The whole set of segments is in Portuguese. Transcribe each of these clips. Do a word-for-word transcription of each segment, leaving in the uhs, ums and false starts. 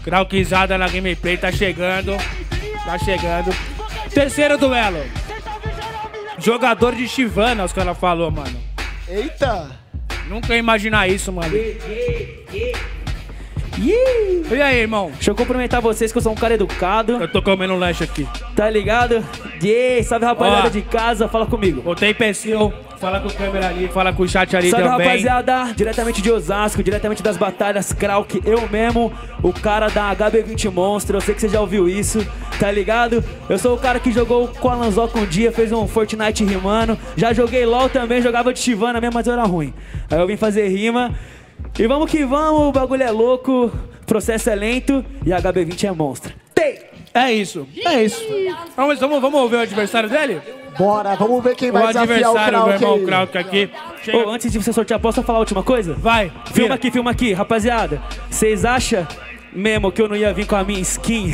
Kraukizada na gameplay, tá chegando. Tá chegando. Terceiro duelo. Jogador de Chivana, os caras falaram, mano. Eita! Nunca ia imaginar isso, mano. E aí, irmão? Deixa eu cumprimentar vocês que eu sou um cara educado. Eu tô comendo um lanche aqui. Tá ligado? Yeah, salve rapaziada Ó, de casa, fala comigo. Botei perfil, fala com o câmera ali, fala com o chat ali Salve também. rapaziada, diretamente de Osasco, diretamente das batalhas Krauk, eu mesmo, o cara da H B vinte Monstro, eu sei que você já ouviu isso, tá ligado? Eu sou o cara que jogou com a Lanzoca um dia, fez um Fortnite rimando, já joguei LOL também, jogava de Chivana mesmo, mas eu era ruim. Aí eu vim fazer rima, e vamos que vamos, o bagulho é louco, processo é lento e a H B vinte é monstro. Tem! É isso, é isso. Vamos, vamos, vamos ver o adversário dele? Bora, vamos ver quem vai O desafiar o adversário do Krauk irmão aí. Krauk aqui. Chega. Ô, antes de você sortear, posso falar a última coisa? Vai, Filma vira. aqui, filma aqui, rapaziada. Vocês acham mesmo que eu não ia vir com a minha skin?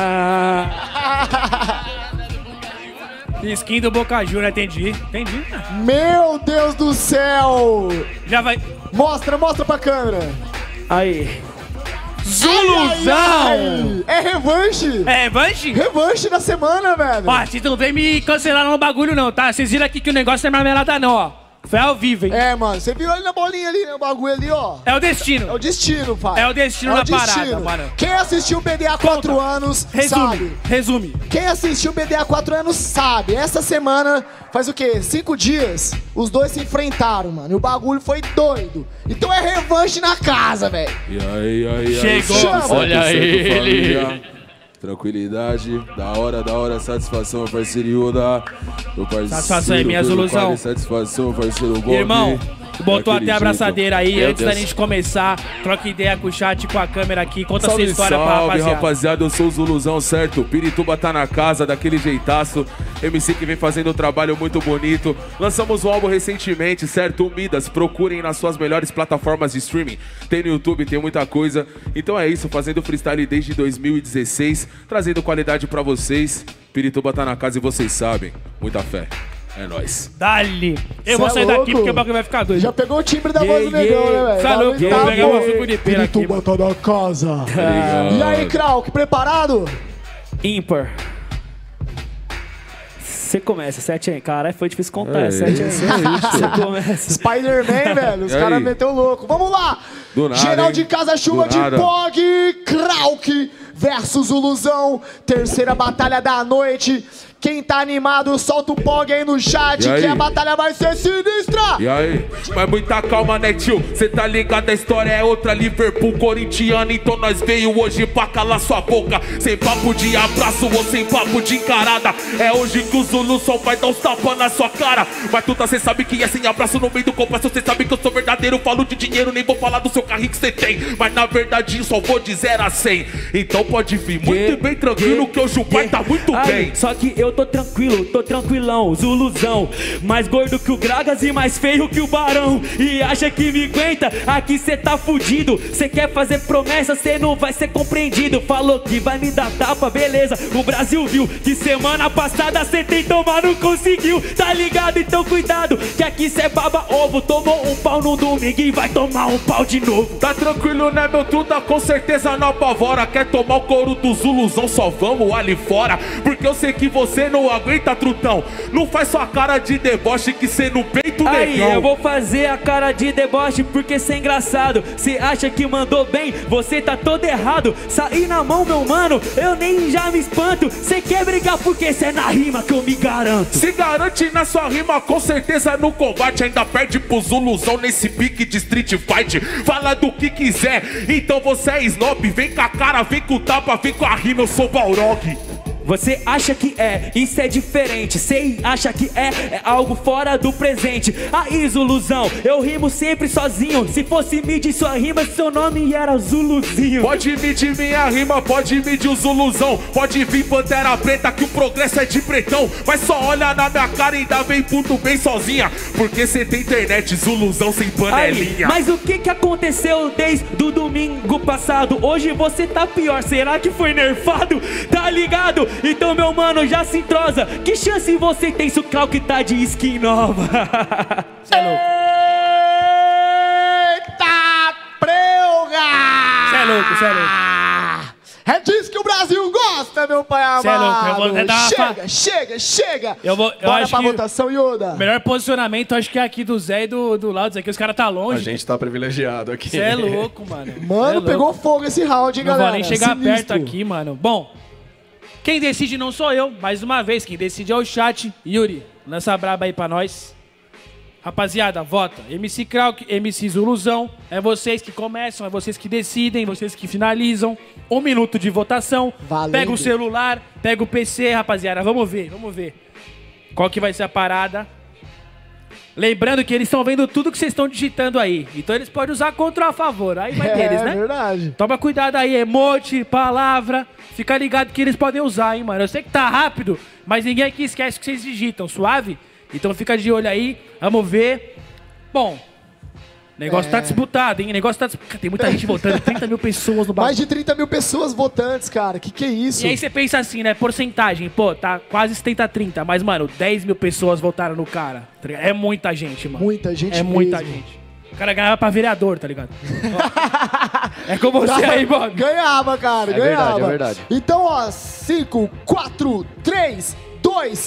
Skin do Boca Juniors, entendi, entendi. Meu Deus do céu! Já vai. Mostra, mostra pra câmera. Aí. Zuluzão! Ai, ai. É revanche? É, revanche? Revanche da semana, velho. Ó, vocês não vem me cancelar no bagulho não, tá? Vocês viram aqui que o negócio não é marmelada não, ó. Foi ao vivo, hein? É, mano, você viu ali na bolinha ali, no bagulho ali, ó. É o destino. É o destino, pai. É o destino na parada, mano. Quem assistiu o B D há quatro anos Resume, sabe. resume. Quem assistiu o B D há quatro anos sabe. Essa semana, faz o quê? Cinco dias, os dois se enfrentaram, mano. E o bagulho foi doido. Então é revanche na casa, velho. E aí, aí, Chegou. aí. Chama. Olha ele. Família. Tranquilidade, da hora, da hora, satisfação, parceiro da. Meu parceiro, Satisfação é minha, pelo Zuluzão. quadro, satisfação, parceiro Bob. Irmão, botou Daquele até a abraçadeira aí, jeito. antes da gente começar. Troca ideia com o chat, com a câmera aqui. Conta Salve, sua história pra salve, rapaziada. rapaziada. Eu sou o Zuluzão, certo? Pirituba tá na casa, daquele jeitaço. M C que vem fazendo um trabalho muito bonito. Lançamos um álbum recentemente, certo? O Midas, procurem nas suas melhores plataformas de streaming. Tem no YouTube, tem muita coisa. Então é isso, fazendo freestyle desde dois mil e dezesseis, trazendo qualidade pra vocês. Pirituba tá na casa e vocês sabem. Muita fé. É nóis. Dali. Eu Cê vou é sair louco? daqui porque o bagulho vai ficar doido. Já pegou o timbre da Yeah, voz do negão, yeah. né, velho? Cê é louco, Tá vou pegar bom. uma figura aqui, mano. Pirituba tá na casa. Obrigado. E aí, Krauk, preparado? Ímpar. Você começa, sete aí. Caralho, foi difícil contar. É sete aí. isso aí, Você começa. Spider-Man, velho. Os E aí? caras meteu louco. Vamos lá. Do nada, Geral hein? de casa, chuva Do de nada. Pog. Krauk versus Zuluzão. Terceira batalha da noite. Quem tá animado, solta o Pog aí no chat, E aí? que a batalha vai ser sinistra. E aí? Mas muita calma, né, tio? Cê tá ligado, a história é outra. Liverpool, corintiano, então nós veio hoje pra calar sua boca. Sem papo de abraço ou sem papo de encarada. É hoje que o Zulu só vai dar uns tapas na sua cara. Mas tu tá, cê sabe que é sem abraço no meio do compasso. Cê sabe que eu sou verdadeiro, falo de dinheiro, nem vou falar do seu carrinho que cê tem. Mas na verdade só vou de zero a cem. Então pode vir muito bem tranquilo, que hoje o pai tá muito Aí, bem. só que eu tô tranquilo, tô tranquilão, Zuluzão. Mais gordo que o Gragas e mais feio que o Barão. E acha que me aguenta? Aqui cê tá fudido. Cê quer fazer promessa, cê não vai ser compreendido. Falou que vai me dar tapa, beleza. O Brasil viu que semana passada cê tentou, mas não conseguiu. Tá ligado? Então cuidado, que aqui cê baba ovo. Tomou um pau no domingo e vai tomar um pau de novo. Tá tranquilo, né, meu truta? Com certeza não apavora. Quer tomar o couro do Zuluzão? Só vamos ali fora. Porque eu sei que você não aguenta, trutão. Não faz sua cara de deboche que cê no peito, Aí, negão. eu vou fazer a cara de deboche porque cê é engraçado. Cê acha que mandou bem, você tá todo errado. Sair na mão, meu mano, eu nem já me espanto. Cê quer brigar porque cê é na rima que eu me garanto. Se garante na sua rima, com certeza no combate. Ainda perde pro Zuluzão nesse pique de street fight. Fala do que quiser, então você é snob. Vem com a cara, vem com o tapa, vem com a rima, eu sou Balrog. Você acha que é, isso é diferente. Cê acha que é, é algo fora do presente. Aí, Zuluzão, eu rimo sempre sozinho. Se fosse medir sua rima, seu nome era Zuluzinho. Pode medir minha rima, pode medir o Zuluzão. Pode vir Pantera Preta, que o progresso é de pretão. Mas só olha na minha cara e ainda vem puto bem sozinha. Porque cê tem internet, Zuluzão sem panelinha. Aí, mas o que que aconteceu desde do domingo passado? Hoje você tá pior, será que foi nerfado? Tá ligado? Então, meu mano, já se entrosa. Que chance você tem se o Krauk tá de skin nova? Cê é louco. Eita, preuga! Cê é louco, cê é louco. É disso que o Brasil gosta, meu pai amado. Cê é louco, eu vou até dar uma Chega, fa- chega, chega. Eu vou, eu Bora acho pra que votação, Yoda. o melhor posicionamento acho que é aqui do Zé e do, do Laudes aqui. Os caras tá A longe. gente tá privilegiado aqui. Você é louco, mano. Mano, Cê é pegou louco. fogo esse round, hein, Não galera? vou nem chegar Sinistro. perto aqui, mano. Bom, quem decide não sou eu. Mais uma vez, quem decide é o chat. Yuri, lança a braba aí pra nós. Rapaziada, vota. M C Krauk, M C Zuluzão. É vocês que começam, é vocês que decidem, vocês que finalizam. Um minuto de votação. Valendo. Pega o celular, pega o P C, rapaziada. Vamos ver, vamos ver. Qual que vai ser a parada. Lembrando que eles estão vendo tudo que vocês estão digitando aí. Então eles podem usar contra ou a favor. Aí vai deles, É né? verdade. Toma cuidado aí, emote, palavra. Fica ligado que eles podem usar, hein, mano. Eu sei que tá rápido, mas ninguém aqui esquece o que vocês digitam, suave? Então fica de olho aí, vamos ver. Bom, o negócio É. tá disputado, hein? O negócio tá disputado. Tem muita gente votando, trinta mil pessoas no Mais bagulho. de trinta mil pessoas votantes, cara. Que que é isso? E aí você pensa assim, né? Porcentagem, pô, tá quase setenta a trinta. Mas, mano, dez mil pessoas votaram no cara. Tá ligado? É muita gente, mano. Muita gente É muita mesmo. gente. O cara ganhava pra vereador, tá ligado? Ó, é com você aí, Bob. Ganhava, cara, É ganhava. verdade, é verdade. Então, ó, cinco, quatro, três, dois,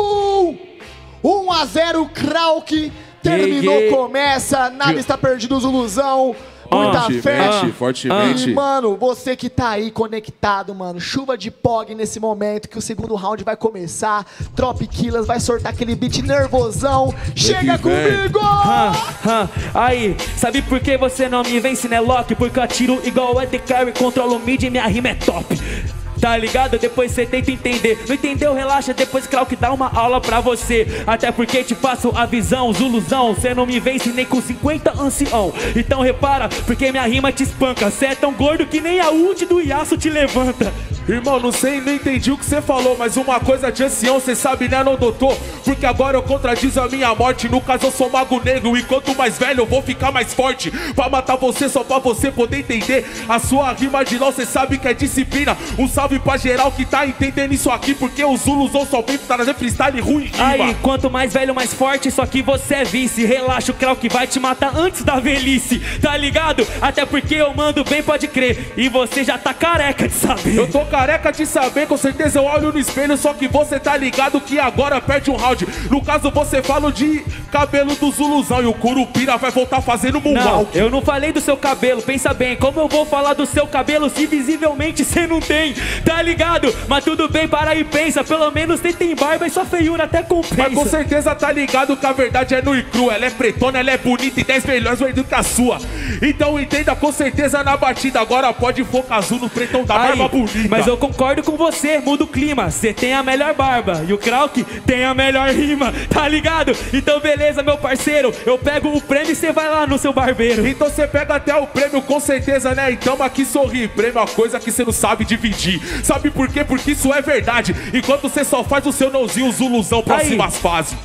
um. um a zero, Krauk. Terminou, Que, que? começa. Nada está perdido, Zuluzão. Muita fé. Fortemente, fortemente. E, mano, você que tá aí conectado, mano, chuva de P O G nesse momento, que o segundo round vai começar. Trop Killers vai sortar aquele beat nervosão. Chega que vem. comigo! Ah, ah, aí, sabe por que você não me vence, né, Loki? Porque eu atiro igual Ed Carry, controlo o mid e minha rima é top. Tá ligado? Depois cê tenta entender. Não entendeu? Relaxa, depois Krauk dá uma aula pra você. Até porque te passo a visão, Zuluzão. Cê não me vence nem com cinquenta ancião. Então repara, porque minha rima te espanca. Cê é tão gordo que nem a ult do Yasuo te levanta. Irmão, não sei, não entendi o que você falou, mas uma coisa de ancião, cê sabe, né, não, doutor? Porque agora eu contradizo a minha morte. No caso, eu sou mago negro, e quanto mais velho, eu vou ficar mais forte. Pra matar você, só pra você poder entender. A sua rima de LOL, cê sabe que é disciplina. Um salve pra geral que tá entendendo isso aqui, porque o Zuluzão só vem pra trazer freestyle ruim em rima. Aí, quanto mais velho, mais forte, só que você é vice. Relaxa, o Krauk vai te matar antes da velhice. Tá ligado? Até porque eu mando bem, pode crer. E você já tá careca de saber. Eu tô careca de saber, com certeza eu olho no espelho, só que você tá ligado que agora perde um round. No caso, você fala de cabelo do Zuluzão e o Curupira vai voltar fazendo Não, moonwalk. eu não falei do seu cabelo, pensa bem. Como eu vou falar do seu cabelo se visivelmente cê não tem? Tá ligado? Mas tudo bem, para e pensa. Pelo menos você tem barba e sua feiura até compensa. Mas com certeza tá ligado que a verdade é nua e crua. Ela é pretona, ela é bonita e dez melhores vai do que a sua. Então entenda com certeza na batida. Agora pode focar azul no pretão da Aí, barba bonita. mas eu concordo com você, muda o clima. Você tem a melhor barba e o Krauk tem a melhor rima, tá ligado? Então beleza, meu parceiro, eu pego o prêmio e você vai lá no seu barbeiro. Então você pega até o prêmio, com certeza, né? Então aqui sorri. Prêmio é uma coisa que você não sabe dividir. Sabe por quê? Porque isso é verdade. Enquanto você só faz o seu nãozinho, Zuluzão, próximas fases.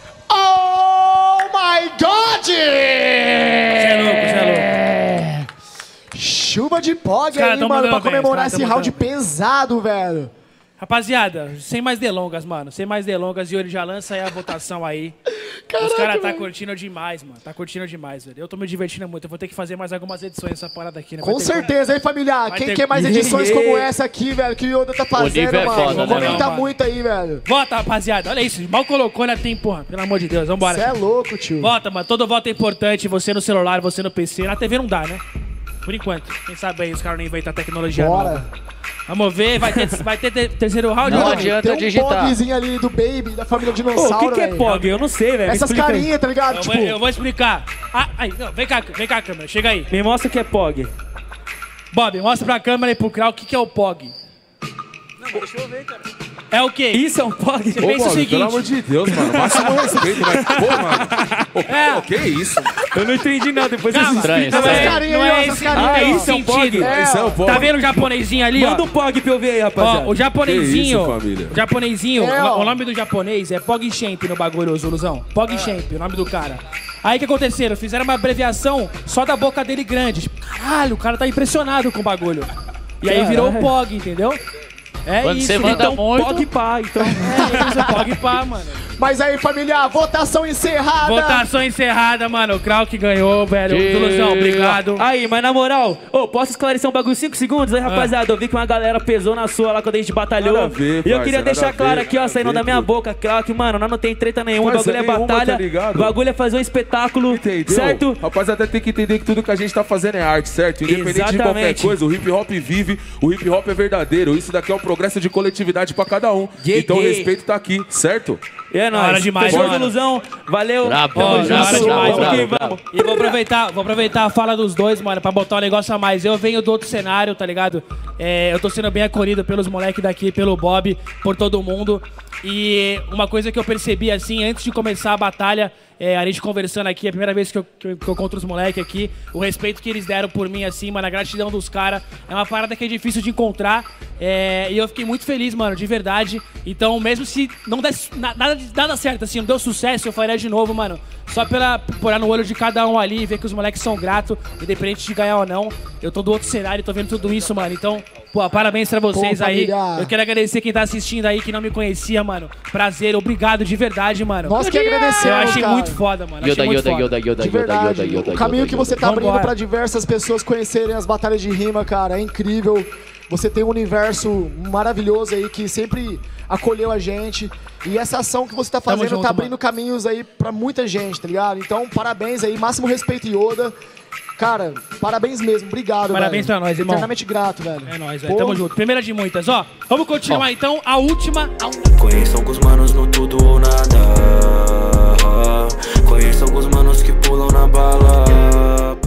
Oh my God! Você é louco, você é louco. Chuva de P O G caras aí, tão mano, pra mandando bem, comemorar os caras esse tão round mandando bem. pesado, velho. Rapaziada, sem mais delongas, mano. Sem mais delongas, Yuri já lança aí a votação aí. Caraca, Os caras tá velho. curtindo demais, mano. Tá curtindo demais, velho. Eu tô me divertindo muito. Eu vou ter que fazer mais algumas edições dessa parada aqui, né? Vai Com ter certeza, hein, familiar? Vai Quem ter- quer mais edições como essa aqui, velho, que o Yoda tá fazendo, nível é mano? foda, né, Comenta mano? muito aí, velho. Vota, rapaziada. Olha isso. Mal colocou, ainda tem, porra. Pelo amor de Deus, vambora. Você é louco, tio. Vota, mano. Todo voto é importante. Você no celular, você no P C. Na T V não dá, né? Por enquanto. Quem sabe aí os caras não inventam tecnologia Bora. nova. Vamos ver. Vai ter, vai ter te- terceiro round? Não ou adianta Tem um digitar. pogzinho ali do Baby, da família Pô, Dinossauro, o que, que é velho. P O G? Eu não sei, velho. Me Essas explica aí. carinhas, tá ligado? Eu, Tipo, vou, eu vou explicar. Ah, aí, não, vem cá, vem cá, câmera. Chega aí. Me mostra o que é P O G. Bob, mostra pra câmera e pro Krauk o que, que é o P O G. Não, deixa eu ver, cara. É o quê? Isso é um P O G? Você pensa o seguinte. pelo amor de Deus, mano. Máximo respeito, mas, pô, mano. Ô, É. pô, que isso? Eu não entendi nada, depois Calma. vocês Estranho, explicam. Não estranho. é, carinha não aí, ó, é essas esse, carinhas não é aí, ó. esse sentido. É, Esse é o pó. Tá vendo o japonesinho ali, ó? Manda um P O G pra eu ver aí, rapaziada. Ó, o japonesinho, Que isso, família? o japonesinho, É, o, ó. o nome do japonês é PogChamp no bagulho, ô Zuluzão. PogChamp, o nome do cara. Aí o que aconteceram? Fizeram uma abreviação só da boca dele grande. Tipo, caralho, o cara tá impressionado com o bagulho. E aí virou o Caralho. Pog, entendeu? É Quando isso. você manda então, muito- P O G pá, então. é isso, Pog pá, mano. Mas aí, família, votação encerrada. Votação encerrada, mano. O Krauk ganhou, velho. Zuluzão, obrigado. Aí, mas na moral, ô, posso esclarecer um bagulho cinco segundos? Aí, rapaziada, eu vi que uma galera pesou na sua lá quando a gente batalhou. Nada a ver, e eu parça, queria deixar nada claro a aqui, ó, ver, saindo nada a da minha ver. boca, Krauk, mano, nós não tem treta nenhuma. O Parça, bagulho é nenhuma, batalha. tá ligado? O bagulho é fazer um espetáculo. Entendeu? Certo? Rapaziada, tem que entender que tudo que a gente tá fazendo é arte, certo? Independente Exatamente. de qualquer coisa, o hip hop vive, o hip hop é verdadeiro. Isso daqui é um progresso de coletividade pra cada um. Yeah, então o yeah. respeito tá aqui, certo? É nóis. Hora demais, Fechou, mano. Zuluzão. Valeu. Brabo, Tamo Ó, junto. da hora demais, Vamos que brabo, vamos. E vou aproveitar, vou aproveitar a fala dos dois, mano, pra botar um negócio a mais. Eu venho do outro cenário, tá ligado? É, eu tô sendo bem acolhido pelos moleques daqui, pelo Bob, por todo mundo. E uma coisa que eu percebi, assim, antes de começar a batalha, é, a gente conversando aqui, a primeira vez que eu, que eu, que eu encontro os moleques aqui, o respeito que eles deram por mim, assim, mano, a gratidão dos caras, é uma parada que é difícil de encontrar. É, e eu fiquei muito feliz, mano, de verdade. Então, mesmo se não desse na- nada, nada certo, assim, não deu sucesso, eu faria de novo, mano. Só pela, por olhar no olho de cada um ali e ver que os moleques são gratos, independente de ganhar ou não. Eu tô do outro cenário, tô vendo tudo isso, mano. Então, pô, parabéns pra vocês Pô, aí. família. Eu quero agradecer quem tá assistindo aí, que não me conhecia, mano. Prazer, obrigado de verdade, mano. Nós que Eu agradecemos, achei cara. muito foda, mano. Yoda, Achei muito Yoda, foda. Yoda, Yoda, De Yoda, verdade, Yoda, Yoda, o caminho Yoda, que você tá Vambora. abrindo pra diversas pessoas conhecerem as batalhas de rima, cara, é incrível. Você tem um universo maravilhoso aí que sempre acolheu a gente. E essa ação que você tá Tamo fazendo junto, tá abrindo mano. caminhos aí pra muita gente, tá ligado? Então, parabéns aí, máximo respeito, Yoda. Cara, parabéns mesmo, obrigado, Parabéns velho. pra nós, irmão. Eternamente grato, velho. É nóis, velho. Pô, Tamo junto. Primeira de muitas, ó. Vamos continuar então. A última. Conheço alguns manos no tudo ou nada. Conheço alguns manos que pulam na bala.